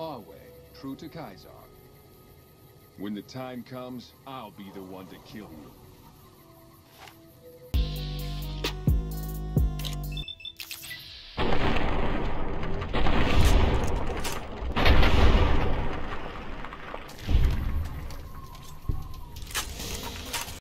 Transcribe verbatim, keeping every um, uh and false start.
Our way, true to Kaiser. When the time comes, I'll be the one to kill you.